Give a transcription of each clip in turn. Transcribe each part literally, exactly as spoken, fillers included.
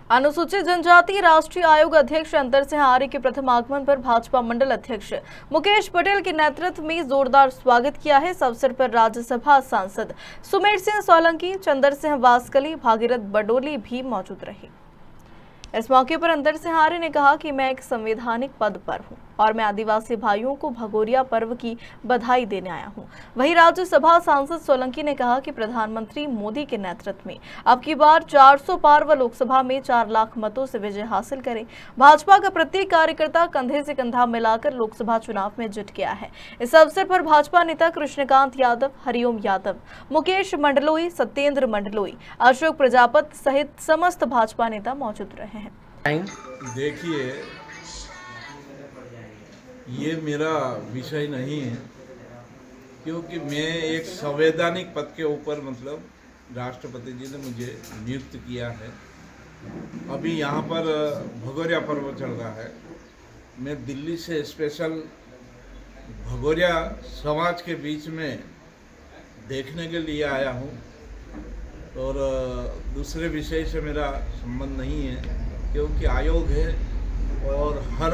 अनुसूचित जनजाति राष्ट्रीय आयोग अध्यक्ष अंतर सिंह आर्य के प्रथम आगमन पर भाजपा मंडल अध्यक्ष मुकेश पटेल के नेतृत्व में जोरदार स्वागत किया है। इस अवसर पर राज्यसभा सांसद सुमेर सिंह सोलंकी, चंदर सिंह वास्कली, भागीरथ बडोली भी मौजूद रहे। इस मौके पर अंतर सिंह आर्य ने कहा कि मैं एक संवैधानिक पद पर हूं और मैं आदिवासी भाइयों को भगोरिया पर्व की बधाई देने आया हूं। वहीं राज्यसभा सांसद सोलंकी ने कहा कि प्रधानमंत्री मोदी के नेतृत्व में अब की बार चार सौ पार व लोकसभा में चार लाख मतों से विजय हासिल करें। भाजपा का प्रत्येक कार्यकर्ता कंधे से कंधा मिलाकर लोकसभा चुनाव में जुट गया है। इस अवसर पर भाजपा नेता कृष्णकांत यादव, हरिओम यादव, मुकेश मंडलोई, सत्येंद्र मंडलोई, अशोक प्रजापति सहित समस्त भाजपा नेता मौजूद रहे हैं। देखिए, ये मेरा विषय नहीं है, क्योंकि मैं एक संवैधानिक पद के ऊपर मतलब राष्ट्रपति जी ने मुझे नियुक्त किया है। अभी यहाँ पर भगोरिया पर्व चल रहा है। मैं दिल्ली से स्पेशल भगोरिया समाज के बीच में देखने के लिए आया हूँ और दूसरे विषय से मेरा संबंध नहीं है, क्योंकि आयोग है और हर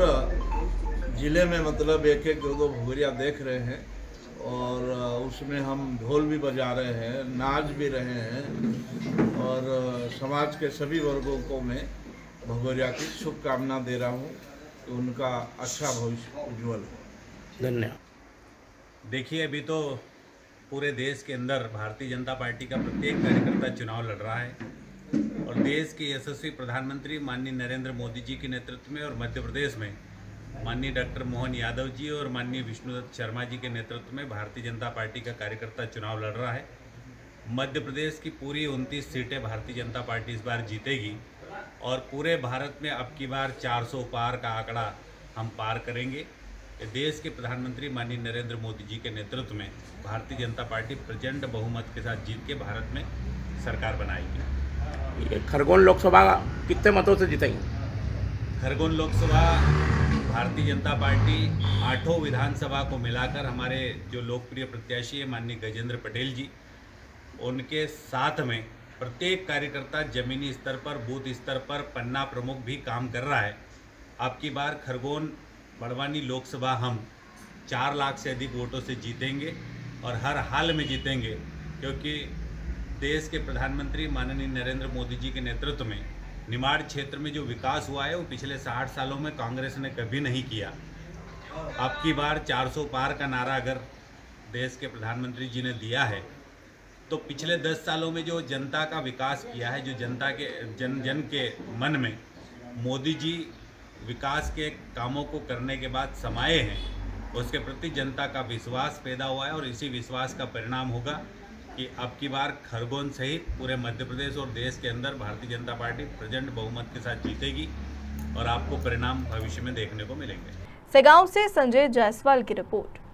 ज़िले में मतलब एक एक दो दो भगोरिया देख रहे हैं और उसमें हम ढोल भी बजा रहे हैं, नाच भी रहे हैं और समाज के सभी वर्गों को मैं भगोरिया की शुभकामना दे रहा हूं कि उनका अच्छा भविष्य उज्जवल हो। धन्यवाद। देखिए, अभी तो पूरे देश के अंदर भारतीय जनता पार्टी का प्रत्येक कार्यकर्ता चुनाव लड़ रहा है और देश के यशस्वी प्रधानमंत्री माननीय नरेंद्र मोदी जी के नेतृत्व में और मध्य प्रदेश में माननीय डॉक्टर मोहन यादव जी और माननीय विष्णुदत्त शर्मा जी के नेतृत्व में भारतीय जनता पार्टी का कार्यकर्ता चुनाव लड़ रहा है। मध्य प्रदेश की पूरी उनतीस सीटें भारतीय जनता पार्टी इस बार जीतेगी और पूरे भारत में अब की बार चार सौ पार का आंकड़ा हम पार करेंगे। देश के प्रधानमंत्री माननीय नरेंद्र मोदी जी के नेतृत्व में भारतीय जनता पार्टी प्रचंड बहुमत के साथ जीत के भारत में सरकार बनाएगी। खरगोन लोकसभा कितने मतों से जीतेंगे? खरगोन लोकसभा भारतीय जनता पार्टी आठों विधानसभा को मिलाकर हमारे जो लोकप्रिय प्रत्याशी है माननीय गजेंद्र पटेल जी, उनके साथ में प्रत्येक कार्यकर्ता जमीनी स्तर पर, बूथ स्तर पर, पन्ना प्रमुख भी काम कर रहा है। अब की बार खरगोन बड़वानी लोकसभा हम चार लाख से अधिक वोटों से जीतेंगे और हर हाल में जीतेंगे, क्योंकि देश के प्रधानमंत्री माननीय नरेंद्र मोदी जी के नेतृत्व में निमाड़ क्षेत्र में जो विकास हुआ है वो पिछले साठ सालों में कांग्रेस ने कभी नहीं किया। अब की बार चार सौ पार का नारा अगर देश के प्रधानमंत्री जी ने दिया है तो पिछले दस सालों में जो जनता का विकास किया है, जो जनता के जन जन के मन में मोदी जी विकास के कामों को करने के बाद समाये हैं, उसके प्रति जनता का विश्वास पैदा हुआ है और इसी विश्वास का परिणाम होगा कि अब की बार खरगोन सहित पूरे मध्य प्रदेश और देश के अंदर भारतीय जनता पार्टी प्रचंड बहुमत के साथ जीतेगी और आपको परिणाम भविष्य में देखने को मिलेंगे। सेगांव से संजय जायसवाल की रिपोर्ट।